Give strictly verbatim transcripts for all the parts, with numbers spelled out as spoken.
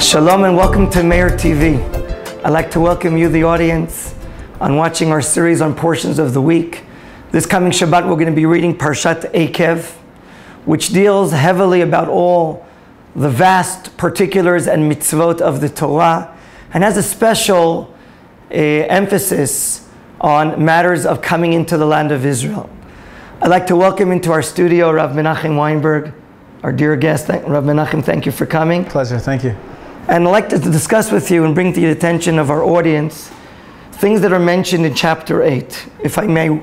Shalom and welcome to Meir T V. I'd like to welcome you, the audience, on watching our series on portions of the week. This coming Shabbat we're going to be reading Parshat Eikev, which deals heavily about all the vast particulars and mitzvot of the Torah, and has a special uh, emphasis on matters of coming into the land of Israel. I'd like to welcome into our studio Rav Menachem Weinberg, our dear guest. Rav Menachem, thank you for coming. Pleasure, thank you. And I'd like to discuss with you and bring to the attention of our audience things that are mentioned in chapter eight, if I may.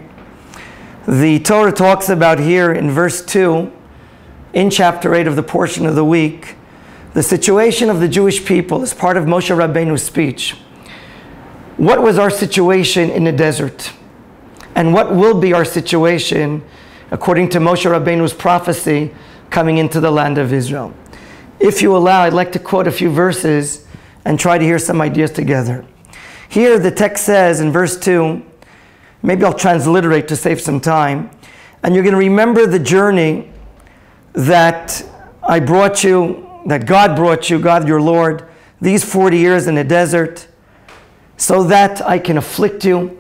The Torah talks about here in verse two, in chapter eight of the portion of the week, the situation of the Jewish people as part of Moshe Rabbeinu's speech. What was our situation in the desert? And what will be our situation according to Moshe Rabbeinu's prophecy coming into the land of Israel? If you allow, I'd like to quote a few verses and try to hear some ideas together. Here the text says in verse two, maybe I'll transliterate to save some time, and you're going to remember the journey that I brought you, that God brought you, God your Lord, these forty years in the desert, so that I can afflict you,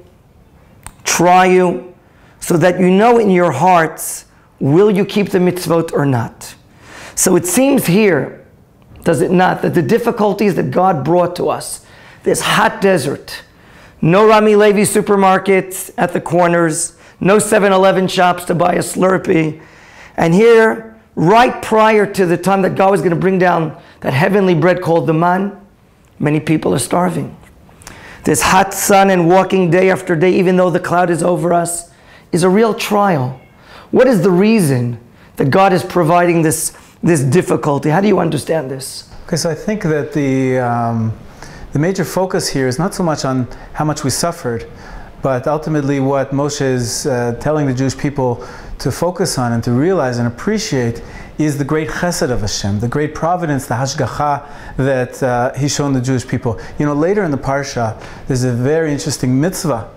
try you, so that you know in your hearts, will you keep the mitzvot or not? So it seems here, does it not, that the difficulties that God brought to us, this hot desert, no Rami Levi supermarkets at the corners, no seven eleven shops to buy a Slurpee, and here, right prior to the time that God was going to bring down that heavenly bread called the man, many people are starving. This hot sun and walking day after day, even though the cloud is over us, is a real trial. What is the reason that God is providing this this difficulty? How do you understand this? Okay, so I think that the um, the major focus here is not so much on how much we suffered, but ultimately what Moshe is uh, telling the Jewish people to focus on and to realize and appreciate is the great chesed of Hashem, the great providence, the hashgacha that uh, He's shown the Jewish people. You know, later in the parsha, there's a very interesting mitzvah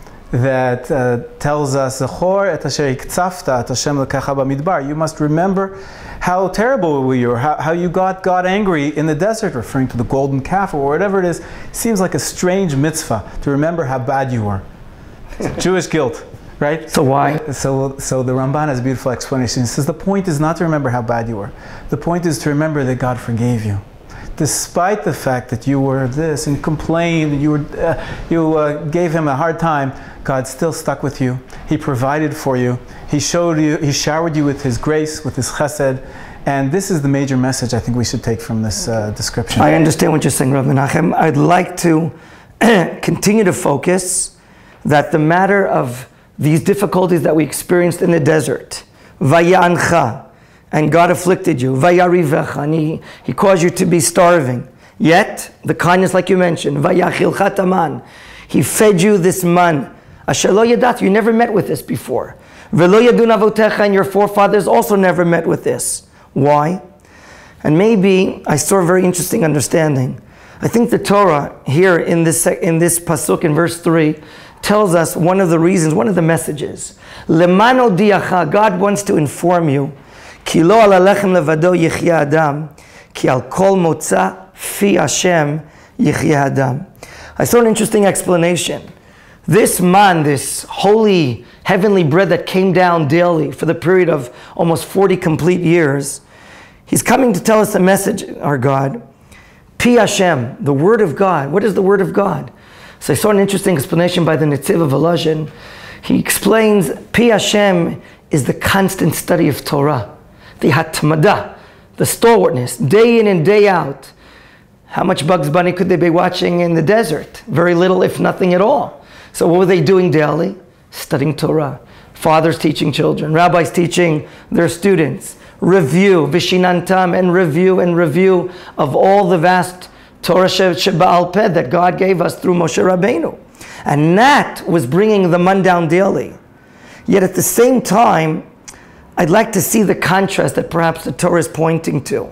that uh, tells us, "Zechor et asher iktzafta et Hashem lekecha bamidbar." You must remember how terrible we were, how, how you got God angry in the desert, referring to the golden calf or whatever it is. Seems like a strange mitzvah to remember how bad you were. Jewish guilt, right? So why? So, so the Ramban has a beautiful explanation. He says the point is not to remember how bad you were. The point is to remember that God forgave you. Despite the fact that you were this and complained, and you, were, uh, you uh, gave Him a hard time, God still stuck with you. He provided for you. He showed you, He showered you with His grace, with His chesed. And this is the major message I think we should take from this uh, description. I understand what you're saying, Rav Menachem. I'd like to continue to focus that the matter of these difficulties that we experienced in the desert, Vaya'ancha, and God afflicted you, Vayarivecha, and he, he caused you to be starving. Yet, the kindness like you mentioned, Vayachilcha taman, He fed you this man, Asher lo yadat, you never met with this before. Velo yadun avotecha, and your forefathers also never met with this. Why? And maybe I saw a very interesting understanding. I think the Torah here in this, in this pasuk in verse three tells us one of the reasons, one of the messages. Lemano diacha, God wants to inform you, Ki lo al alechem levado yichya adam, ki al kol motza fi Hashem yichya adam. I saw an interesting explanation. This man, this holy heavenly bread that came down daily for the period of almost forty complete years, He's coming to tell us a message, our God. Pi Hashem, the Word of God. What is the Word of God? So I saw an interesting explanation by the Netziv of Volozhin. He explains Pi Hashem is the constant study of Torah, the hatmada, the stalwartness, day in and day out. How much Bugs Bunny could they be watching in the desert? Very little, if nothing at all. So what were they doing daily? Studying Torah. Fathers teaching children, rabbis teaching their students. Review, vishinantam, and review and review of all the vast Torah Sheba'al Peh that God gave us through Moshe Rabbeinu. And that was bringing the man down daily. Yet at the same time, I'd like to see the contrast that perhaps the Torah is pointing to.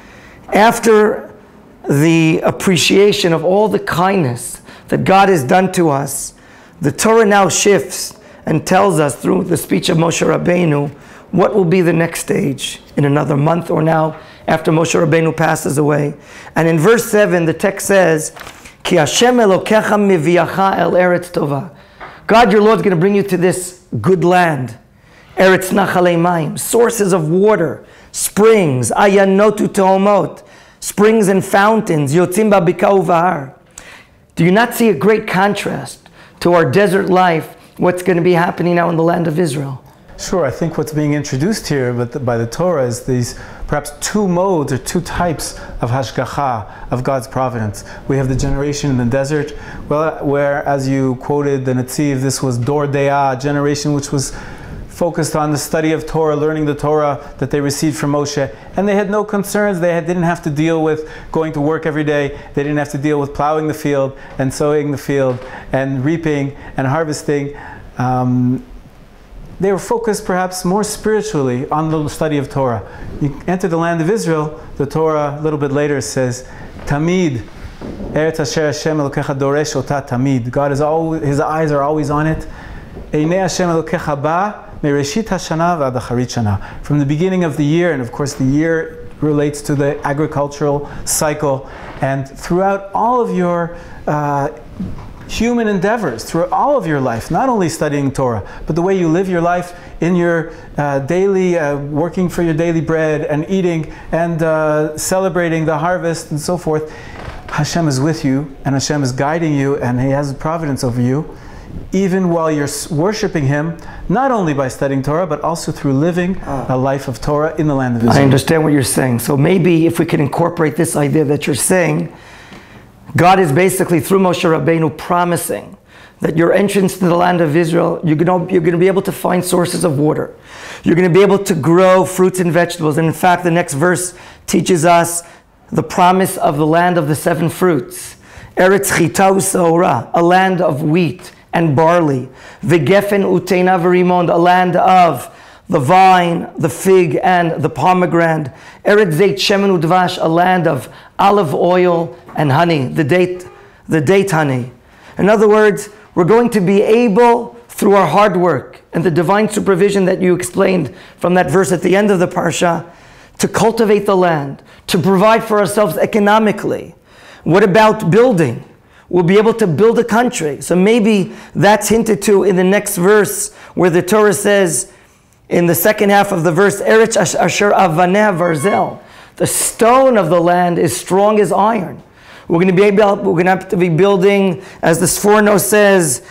After the appreciation of all the kindness that God has done to us, the Torah now shifts and tells us through the speech of Moshe Rabbeinu what will be the next stage in another month or now after Moshe Rabbeinu passes away. And in verse seven, the text says, Ki Hashem Elokecha miviacha el eretz tova. God, your Lord, is going to bring you to this good land. Eretz nachalei mayim, sources of water, springs, ayanotu tohomot, springs and fountains, yotzim ba'bika uvahar. Do you not see a great contrast to our desert life, what's going to be happening now in the land of Israel? Sure, I think what's being introduced here by the Torah is these perhaps two modes or two types of hashgacha, of God's providence. We have the generation in the desert, well, where, as you quoted the Netziv, this was Dor De'ah, a generation which was focused on the study of Torah, learning the Torah that they received from Moshe. And they had no concerns. They had, didn't have to deal with going to work every day. They didn't have to deal with plowing the field and sowing the field and reaping and harvesting. Um, They were focused perhaps more spiritually on the study of Torah. You enter the land of Israel, the Torah a little bit later says, Tamid, Eretz Asher Hashem Elokecha Doresh Ota Tamid. God is always, His eyes are always on it. Einei Hashem Elokecha Ba Mereshit Hashana V'ad Acharit Shana. From the beginning of the year, and of course the year relates to the agricultural cycle, and throughout all of your uh, human endeavors, through all of your life, not only studying Torah, but the way you live your life in your uh, daily, uh, working for your daily bread and eating and uh, celebrating the harvest and so forth. Hashem is with you and Hashem is guiding you and He has providence over you, even while you're worshiping Him, not only by studying Torah, but also through living a life of Torah in the land of Israel. I understand what you're saying. So maybe if we can incorporate this idea that you're saying, God is basically, through Moshe Rabbeinu, promising that your entrance to the land of Israel, you're going, to, you're going to be able to find sources of water. You're going to be able to grow fruits and vegetables. And in fact, the next verse teaches us the promise of the land of the seven fruits. Eretz chita u'saora, a land of wheat and barley. V'gefen u'teina v'rimon, a land of the vine, the fig, and the pomegranate. Eretz zeit shemen u'dvash, a land of olive oil and honey, the date, the date honey. In other words, we're going to be able, through our hard work and the divine supervision that you explained from that verse at the end of the parsha, to cultivate the land, to provide for ourselves economically. What about building? We'll be able to build a country. So maybe that's hinted to in the next verse, where the Torah says, in the second half of the verse, Eretz asher avaneh varzel, the stone of the land is strong as iron. We're going to be able, we're going to have to be building, as the Sforno says,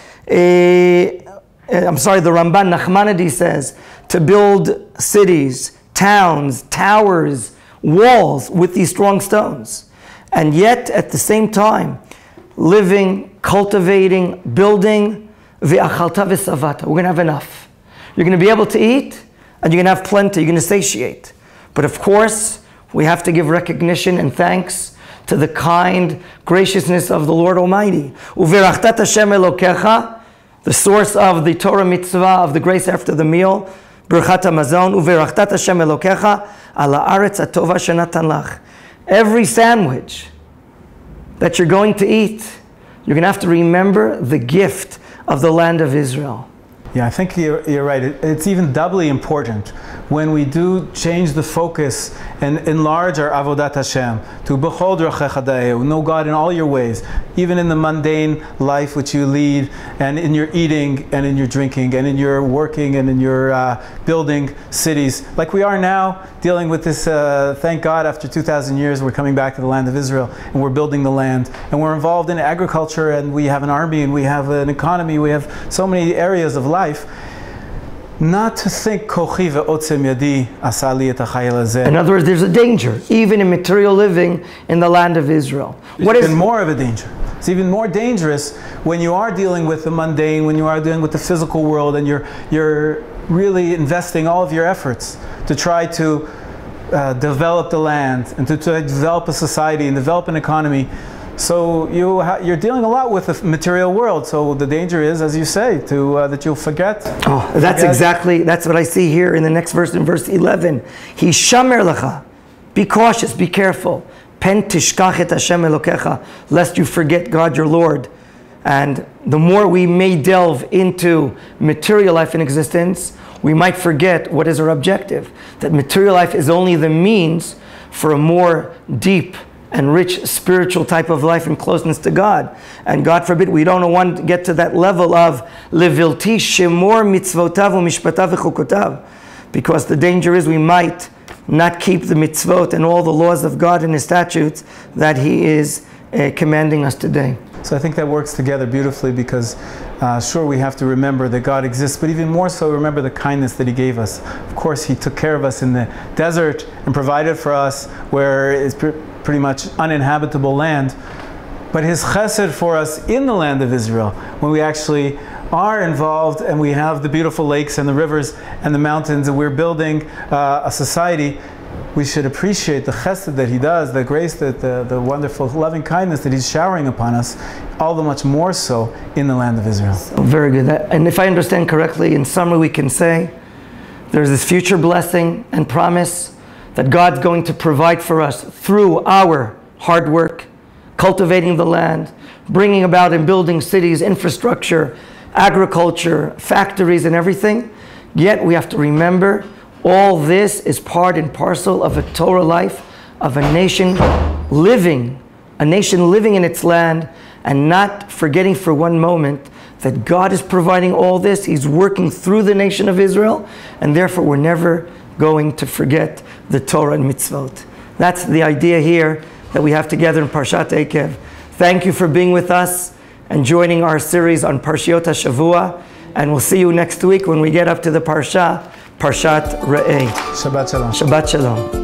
a, I'm sorry, the Ramban Nachmanides says, to build cities, towns, towers, walls with these strong stones. And yet, at the same time, living, cultivating, building, ve'achalta v'savata. We're going to have enough. You're going to be able to eat, and you're going to have plenty. You're going to satiate. But of course, we have to give recognition and thanks to the kind graciousness of the Lord Almighty. Uverachtat Hashem Elokecha, the source of the Torah mitzvah of the grace after the meal, Birchat HaMazon, Uverachtat Hashem Elokecha, ala aretz atova shenatan lach. Every sandwich that you're going to eat, you're going to have to remember the gift of the land of Israel. Yeah, I think you're, you're right. It, it's even doubly important when we do change the focus and enlarge our avodat Hashem to bechol drachecha da'eu, know God in all your ways, even in the mundane life which you lead, and in your eating and in your drinking and in your working and in your uh, building cities, like we are now dealing with this. Uh, thank God, after two thousand years, we're coming back to the land of Israel and we're building the land, and we're involved in agriculture, and we have an army, and we have an economy, we have so many areas of life. Not to think kochi ve'otzem yadi asali et hachayil hazeh. In other words, there's a danger, even in material living in the land of Israel. What is even more of a danger? It's even more dangerous when you are dealing with the mundane, when you are dealing with the physical world, and you're you're really investing all of your efforts to try to uh, develop the land and to, to develop a society and develop an economy. So you ha you're dealing a lot with the material world. So the danger is, as you say, to uh, that you'll forget. Oh, that's forget. exactly that's what I see here in the next verse, in verse eleven. He shamer lecha, be cautious, be careful. Pen tishkach et Hashem Elokecha, lest you forget God your Lord. And the more we may delve into material life and existence, we might forget what is our objective. That material life is only the means for a more deep and rich spiritual type of life and closeness to God. And God forbid we don't want to get to that level of levilti shemor mitzvotav u'mishpatav v'chukotav, because the danger is we might not keep the mitzvot and all the laws of God and His statutes that He is uh, commanding us today. So I think that works together beautifully, because uh, sure, we have to remember that God exists, but even more so remember the kindness that He gave us. Of course, He took care of us in the desert and provided for us where it's pre pretty much uninhabitable land. But His chesed for us in the land of Israel, when we actually are involved and we have the beautiful lakes and the rivers and the mountains, and we're building uh, a society, we should appreciate the chesed that He does, the grace, that the, the wonderful loving kindness that He's showering upon us, all the much more so in the land of Israel. So very good. And if I understand correctly, in summary we can say there's this future blessing and promise that God's going to provide for us through our hard work, cultivating the land, bringing about and building cities, infrastructure, agriculture, factories and everything. Yet we have to remember all this is part and parcel of a Torah life, of a nation living, a nation living in its land, and not forgetting for one moment that God is providing all this. He's working through the nation of Israel, and therefore we're never going to forget the Torah and mitzvot. That's the idea here that we have together in Parshat Eikev. Thank you for being with us and joining our series on Parshiot HaShavua, and we'll see you next week when we get up to the Parsha, Parshat Re'eh. Shabbat Shalom. Shabbat Shalom.